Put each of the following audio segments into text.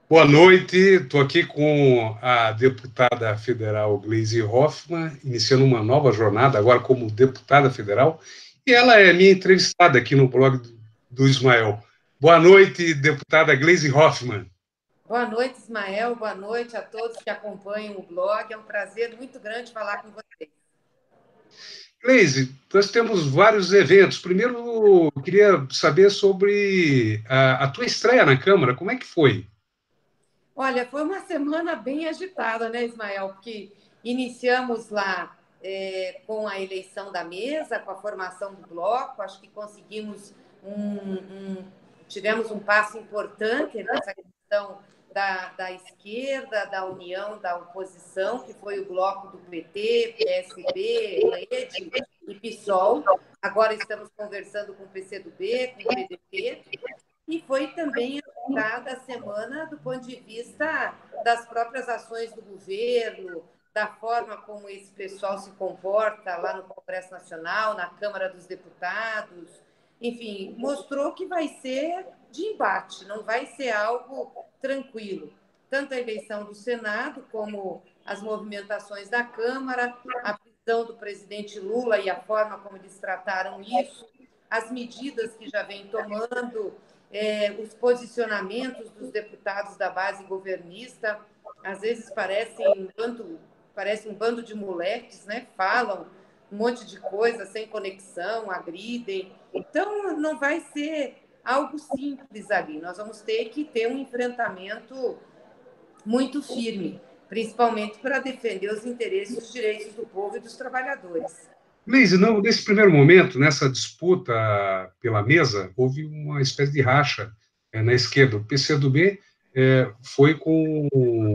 Boa noite, estou aqui com a deputada federal Gleisi Hoffmann, iniciando uma nova jornada agora como deputada federal, e ela é minha entrevistada aqui no blog do Ismael. Boa noite, deputada Gleisi Hoffmann. Boa noite, Ismael. Boa noite a todos que acompanham o blog. É um prazer muito grande falar com vocês. Gleisi, nós temos vários eventos. Primeiro, eu queria saber sobre a tua estreia na Câmara. Como é que foi? Olha, foi uma semana bem agitada, né, Ismael? Porque iniciamos lá com a eleição da mesa, com a formação do bloco. Acho que conseguimos tivemos um passo importante nessa questão da esquerda, da união, da oposição, que foi o bloco do PT, PSB, Rede e PSOL. Agora estamos conversando com o PCdoB, com o PDT. E foi também agitada a semana do ponto de vista das próprias ações do governo, da forma como esse pessoal se comporta lá no Congresso Nacional, na Câmara dos Deputados. Enfim, mostrou que vai ser de embate, não vai ser algo tranquilo. Tanto a eleição do Senado, como as movimentações da Câmara, a prisão do presidente Lula e a forma como eles trataram isso, as medidas que já vem tomando, os posicionamentos dos deputados da base governista, às vezes parece um bando de moleques, né? Falam um monte de coisa sem conexão, agridem. Então, não vai ser algo simples ali. Nós vamos ter que ter um enfrentamento muito firme, principalmente para defender os interesses e os direitos do povo e dos trabalhadores. Gleisi, nesse primeiro momento, nessa disputa pela mesa, houve uma espécie de racha na esquerda. O PCdoB foi com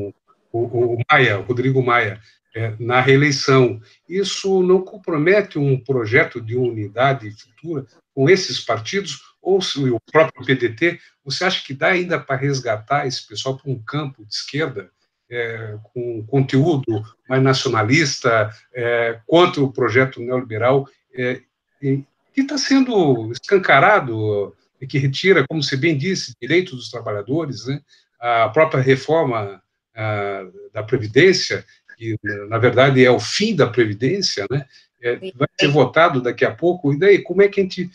o Maia, o Rodrigo Maia, na reeleição. Isso não compromete um projeto de unidade futura com esses partidos, ou se o próprio PDT, você acha que dá ainda para resgatar esse pessoal para um campo de esquerda, com conteúdo mais nacionalista, contra o projeto neoliberal, que está sendo escancarado, e que retira, como você bem disse, direitos dos trabalhadores, né? A própria reforma da Previdência, que, na verdade, é o fim da Previdência, né? Vai ser votado daqui a pouco, e daí como é que a gente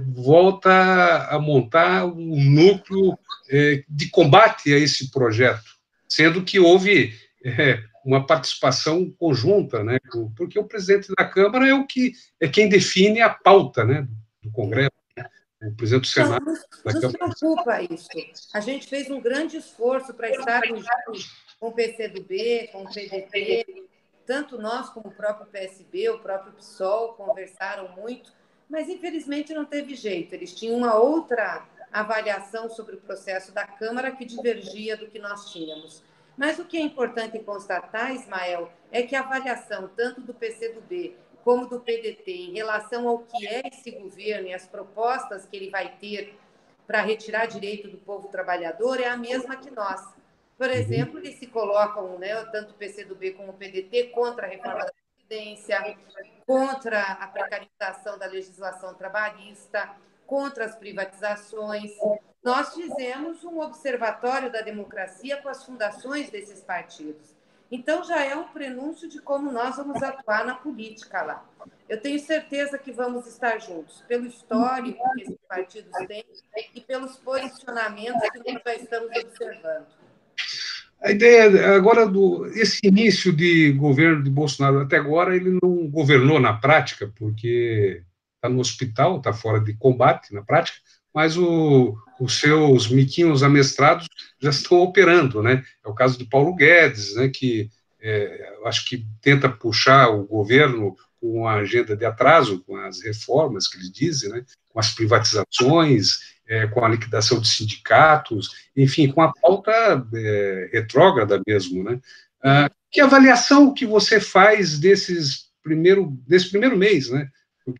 volta a montar um núcleo de combate a esse projeto, sendo que houve uma participação conjunta, né? Porque o presidente da Câmara é quem define a pauta, né, do Congresso, né? O presidente do Senado. Não nos preocupa isso. A gente fez um grande esforço para estarmos juntos com o PCdoB, com o PDT, tanto nós como o próprio PSB, o próprio PSOL conversaram muito, mas infelizmente não teve jeito. Eles tinham uma outra avaliação sobre o processo da Câmara que divergia do que nós tínhamos. Mas o que é importante constatar, Ismael, é que a avaliação tanto do PCdoB como do PDT em relação ao que é esse governo e as propostas que ele vai ter para retirar direito do povo trabalhador é a mesma que nós. Por exemplo, eles se colocam, né, tanto o PCdoB como o PDT, contra a reforma da Previdência, contra a precarização da legislação trabalhista, contra as privatizações. Nós fizemos um observatório da democracia com as fundações desses partidos. Então, já é um prenúncio de como nós vamos atuar na política lá. Eu tenho certeza que vamos estar juntos, pelo histórico que esses partidos têm e pelos posicionamentos que nós já estamos observando. A ideia agora esse início de governo de Bolsonaro, até agora ele não governou na prática, porque está no hospital, está fora de combate na prática, mas os seus miquinhos amestrados já estão operando, né? É o caso de Paulo Guedes, né, que acho que tenta puxar o governo com uma agenda de atraso, com as reformas que eles dizem, né, com as privatizações, com a liquidação de sindicatos, enfim, com a pauta retrógrada mesmo, né? Que avaliação que você faz desse primeiro mês, né?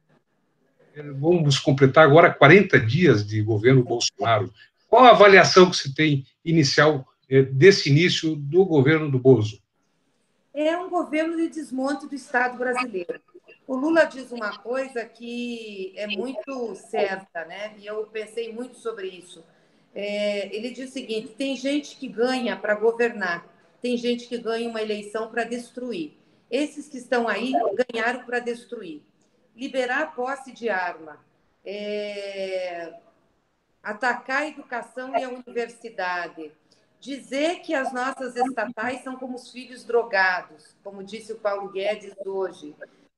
Vamos completar agora 40 dias de governo Bolsonaro. Qual a avaliação que você tem inicial desse início do governo do Bozo? É um governo de desmonte do Estado brasileiro. O Lula diz uma coisa que é muito certa, né? E eu pensei muito sobre isso. ele diz o seguinte: tem gente que ganha para governar, tem gente que ganha uma eleição para destruir. Esses que estão aí ganharam para destruir. Liberar a posse de arma, atacar a educação e a universidade, dizer que as nossas estatais são como os filhos drogados, como disse o Paulo Guedes hoje,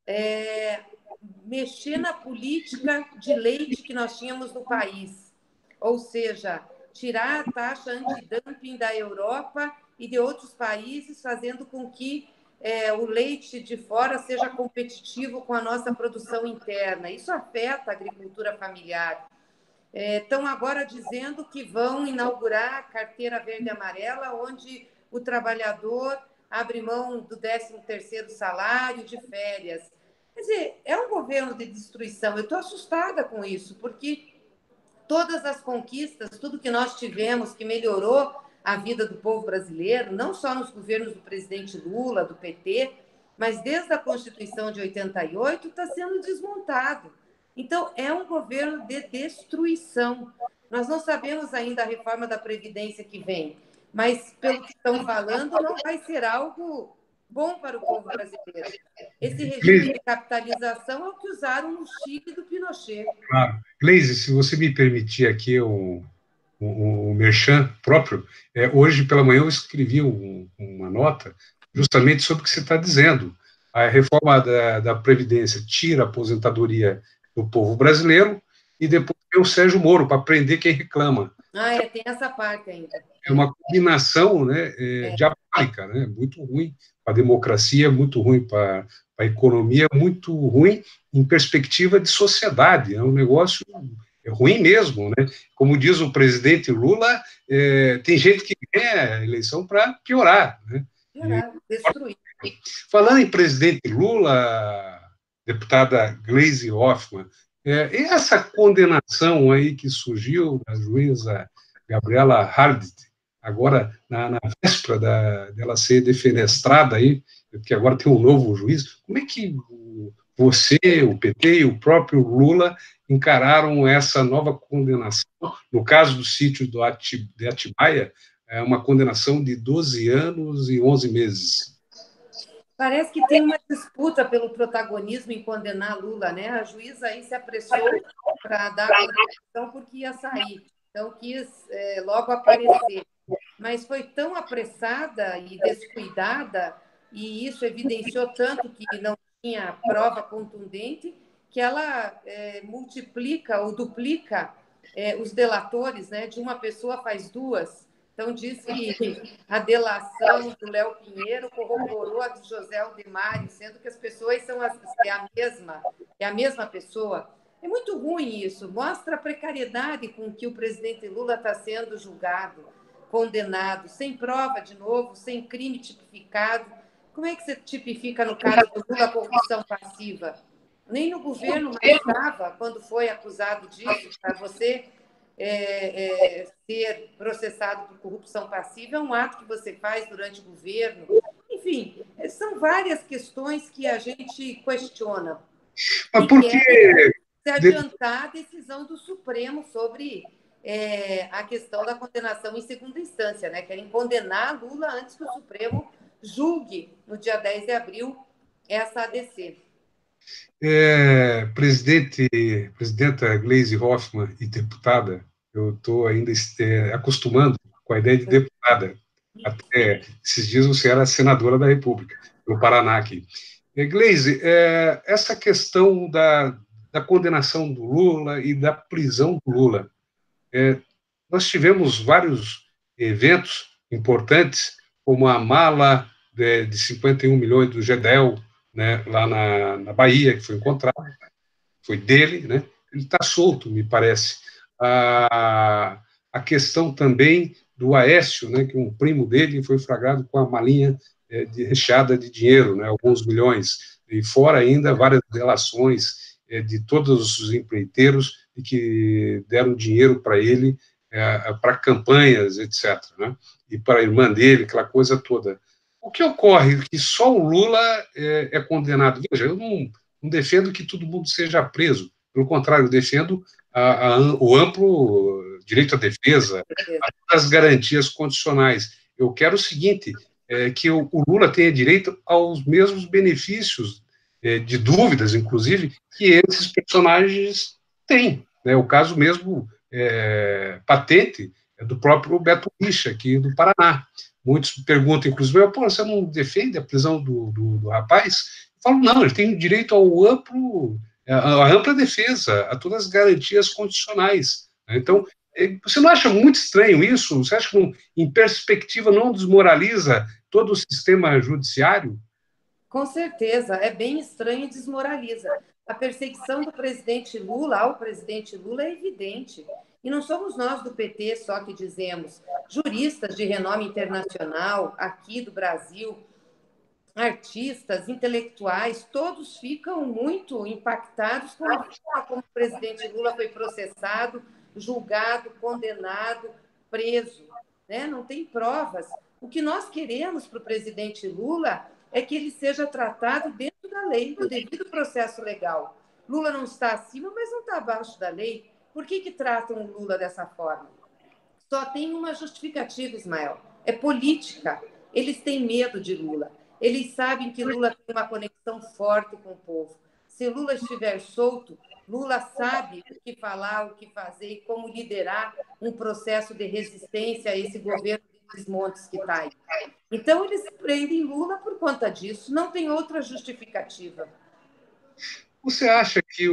mexer na política de leite que nós tínhamos no país, ou seja, tirar a taxa antidumping da Europa e de outros países, fazendo com que o leite de fora seja competitivo com a nossa produção interna. Isso afeta a agricultura familiar. Estão agora dizendo que vão inaugurar a carteira verde e amarela, onde o trabalhador abre mão do 13º salário, de férias. Quer dizer, é um governo de destruição. Eu estou assustada com isso, porque todas as conquistas, tudo que nós tivemos que melhorou a vida do povo brasileiro, não só nos governos do presidente Lula, do PT, mas desde a Constituição de 88, está sendo desmontado. Então, é um governo de destruição. Nós não sabemos ainda a reforma da Previdência que vem, mas, pelo que estão falando, não vai ser algo bom para o povo brasileiro. Esse regime de capitalização é o que usaram no Chile do Pinochet. Claro. Gleise, se você me permitir aqui o merchan próprio, hoje pela manhã eu escrevi uma nota justamente sobre o que você está dizendo. A reforma da Previdência tira a aposentadoria do povo brasileiro e depois tem o Sérgio Moro para prender quem reclama. Tem essa parte ainda. É uma combinação, né, diabólica, né, muito ruim para a democracia, muito ruim para a economia, muito ruim em perspectiva de sociedade. É um negócio ruim mesmo, né? Como diz o presidente Lula, tem gente que ganha a eleição para piorar, né? Destruir. Falando em presidente Lula, deputada Gleisi Hoffmann, e essa condenação aí que surgiu da juíza Gabriela Hardt, agora na véspera dela ser defenestrada aí, porque agora tem um novo juiz, como é que você, o PT e o próprio Lula encararam essa nova condenação? No caso do sítio de Atibaia, é uma condenação de 12 anos e 11 meses. Parece que tem uma disputa pelo protagonismo em condenar Lula, né? A juíza aí se apressou para dar a condenação porque ia sair, então quis logo aparecer. Mas foi tão apressada e descuidada, e isso evidenciou tanto que não tinha prova contundente, que ela multiplica ou duplica os delatores, né? De uma pessoa faz duas. Então, diz que a delação do Léo Pinheiro corroborou a do José Aldemar, sendo que as pessoas são a mesma pessoa. É muito ruim isso, mostra a precariedade com que o presidente Lula está sendo julgado, condenado, sem prova de novo, sem crime tipificado. Como é que você tipifica, no caso do Lula, a corrupção passiva? Nem no governo mais estava, quando foi acusado disso, para você ser processado por corrupção passiva é um ato que você faz durante o governo. Enfim, são várias questões que a gente questiona. Mas por que se adiantar a decisão do Supremo sobre a questão da condenação em segunda instância, né? Querem condenar Lula antes que o Supremo julgue, no dia 10 de abril, essa ADC. Presidenta Gleisi Hoffmann e deputada, eu estou ainda acostumando com a ideia de deputada. Até esses dias você era senadora da República, no Paraná aqui. Gleisi, essa questão da condenação do Lula e da prisão do Lula, nós tivemos vários eventos importantes, como a mala de 51 milhões do GEDEL, né, lá na Bahia, que foi encontrado, foi dele, né? Ele está solto, me parece. A questão também do Aécio, né, que um primo dele foi flagrado com a malinha recheada de dinheiro, né, alguns milhões, e fora ainda várias delações de todos os empreiteiros que deram dinheiro para ele, para campanhas, etc., né, e para a irmã dele, aquela coisa toda. O que ocorre? Que só o Lula é condenado. Veja, eu não defendo que todo mundo seja preso. Pelo contrário, eu defendo o amplo direito à defesa, as garantias condicionais. Eu quero o seguinte, que o Lula tenha direito aos mesmos benefícios, de dúvidas, inclusive, que esses personagens têm. Né? O caso mesmo patente do próprio Beto Richa, aqui do Paraná. Muitos perguntam, inclusive, pô, você não defende a prisão do rapaz? Eu falo, não, ele tem direito ao à ampla defesa, a todas as garantias condicionais. Então, você não acha muito estranho isso? Você acha que, em perspectiva, não desmoraliza todo o sistema judiciário? Com certeza, é bem estranho e desmoraliza. A perseguição do presidente Lula ao presidente Lula é evidente. E não somos nós do PT só que dizemos. Juristas de renome internacional, aqui do Brasil, artistas, intelectuais, todos ficam muito impactados com a forma como o presidente Lula foi processado, julgado, condenado, preso. Né? Não tem provas. O que nós queremos para o presidente Lula é que ele seja tratado dentro da lei, do devido processo legal. Lula não está acima, mas não está abaixo da lei. Por que tratam o Lula dessa forma? Só tem uma justificativa, Ismael. É política. Eles têm medo de Lula. Eles sabem que Lula tem uma conexão forte com o povo. Se Lula estiver solto, Lula sabe o que falar, o que fazer e como liderar um processo de resistência a esse governo de desmontes que está aí. Então, eles prendem Lula por conta disso. Não tem outra justificativa. Você acha que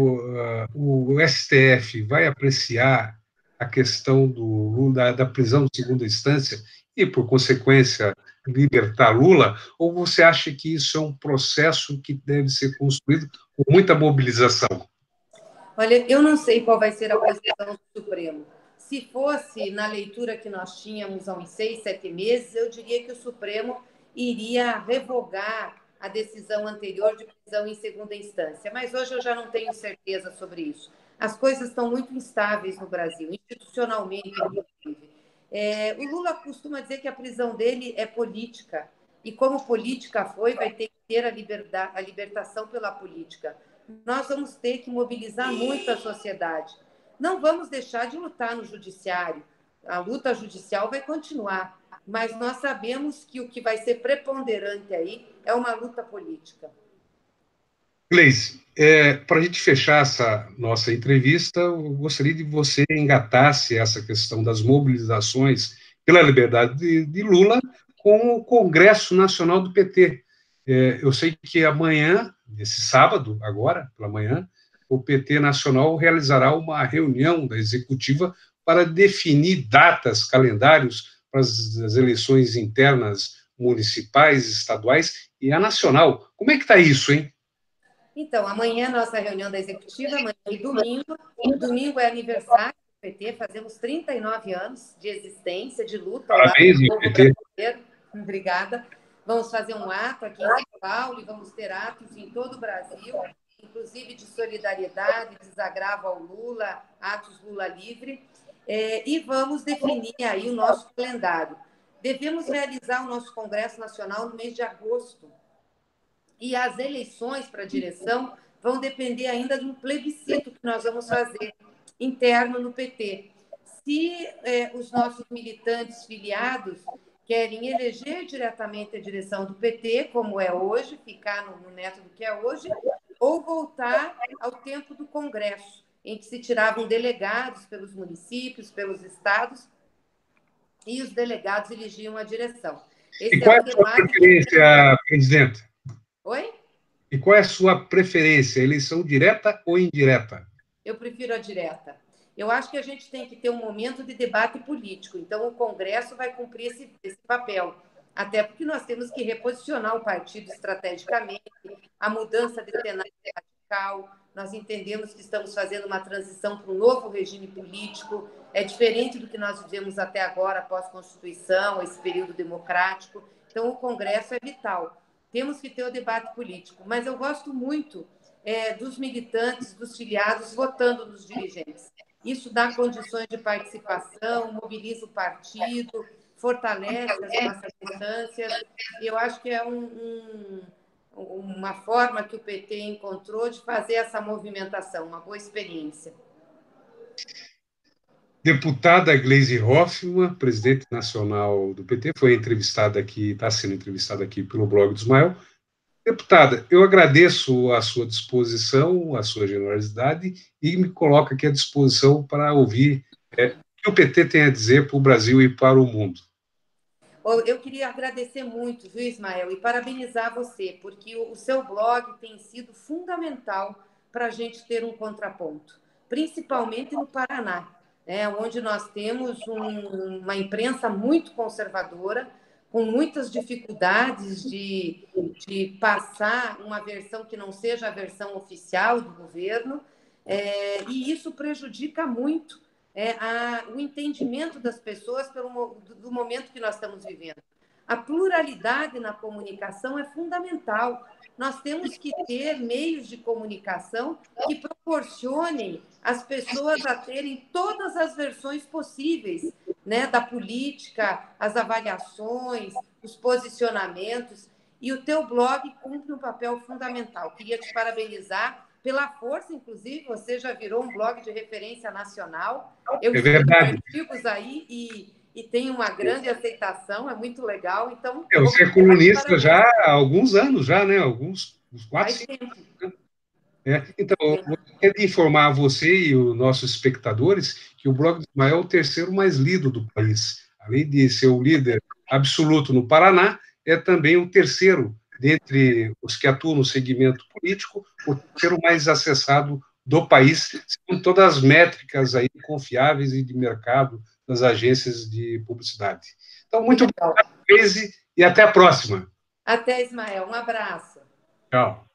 o STF vai apreciar a questão da prisão de segunda instância e, por consequência, libertar Lula? Ou você acha que isso é um processo que deve ser construído com muita mobilização? Olha, eu não sei qual vai ser a posição do Supremo. Se fosse na leitura que nós tínhamos há uns 6, 7 meses, eu diria que o Supremo iria revogar a decisão anterior de prisão em segunda instância. Mas hoje eu já não tenho certeza sobre isso. As coisas estão muito instáveis no Brasil, institucionalmente, inclusive. O Lula costuma dizer que a prisão dele é política. E como política foi, vai ter que ter a libertação pela política. Nós vamos ter que mobilizar muito a sociedade. Não vamos deixar de lutar no judiciário. A luta judicial vai continuar, mas nós sabemos que o que vai ser preponderante aí é uma luta política. Gleice, para a gente fechar essa nossa entrevista, eu gostaria de você engatasse essa questão das mobilizações pela liberdade de Lula com o Congresso Nacional do PT. Eu sei que amanhã, esse sábado, agora, pela manhã, o PT Nacional realizará uma reunião da executiva para definir datas, calendários para as eleições internas municipais, estaduais e a nacional. Como é que está isso, hein? Então, amanhã é a nossa reunião da executiva, amanhã e domingo. Domingo é aniversário do PT, fazemos 39 anos de existência, de luta ao lado Parabéns, do povo PT. brasileiro. Obrigada. Vamos fazer um ato aqui em São Paulo e vamos ter atos em todo o Brasil, inclusive de solidariedade, desagravo ao Lula, atos Lula livre, e vamos definir aí o nosso calendário. Devemos realizar o nosso Congresso Nacional no mês de agosto. E as eleições para a direção vão depender ainda de um plebiscito que nós vamos fazer interno no PT. Se os nossos militantes filiados querem eleger diretamente a direção do PT, como é hoje, ficar no método que é hoje, ou voltar ao tempo do Congresso, em que se tiravam delegados pelos municípios, pelos estados, e os delegados elegiam a direção. E Esse é qual é o a sua debate. preferência, presidente? Oi? E qual é a sua preferência, eleição direta ou indireta? Eu prefiro a direta. Eu acho que a gente tem que ter um momento de debate político. Então, o Congresso vai cumprir esse papel. Até porque nós temos que reposicionar o partido estrategicamente, a mudança de cenário radical. Nós entendemos que estamos fazendo uma transição para um novo regime político. É diferente do que nós vivemos até agora, após a Constituição, esse período democrático. Então, o Congresso é vital. Temos que ter o debate político. Mas eu gosto muito dos militantes, dos filiados, votando nos dirigentes. Isso dá condições de participação, mobiliza o partido, fortalece as nossas instâncias. Eu acho que é uma forma que o PT encontrou de fazer essa movimentação, uma boa experiência. Deputada Gleisi Hoffmann, presidente nacional do PT, foi entrevistada aqui, está sendo entrevistada aqui pelo blog do Ismael. Deputada, eu agradeço a sua disposição, a sua generosidade e me coloco aqui à disposição para ouvir o que o PT tem a dizer para o Brasil e para o mundo. Eu queria agradecer muito, viu, Ismael, e parabenizar você, porque o seu blog tem sido fundamental para a gente ter um contraponto, principalmente no Paraná, onde nós temos uma imprensa muito conservadora, com muitas dificuldades de passar uma versão que não seja a versão oficial do governo, e isso prejudica muito o entendimento das pessoas do momento que nós estamos vivendo. A pluralidade na comunicação é fundamental. Nós temos que ter meios de comunicação que proporcionem às pessoas a terem todas as versões possíveis, da política, as avaliações, os posicionamentos. E o teu blog cumpre um papel fundamental. Queria te parabenizar pela força, inclusive, você já virou um blog de referência nacional. Eu escrevo artigos aí e tem uma grande aceitação, é muito legal. Então, você é colunista já há alguns anos, já, né? Uns 4, 5 anos. Então, eu quero informar a você e os nossos espectadores que o blog do Ismael é o terceiro mais lido do país. Além de ser o líder absoluto no Paraná, é também o terceiro dentre os que atuam no segmento político, o terceiro mais acessado do país, segundo todas as métricas aí confiáveis e de mercado das agências de publicidade. Então, muito obrigado, Cleisi, e até a próxima. Até, Ismael. Um abraço. Tchau.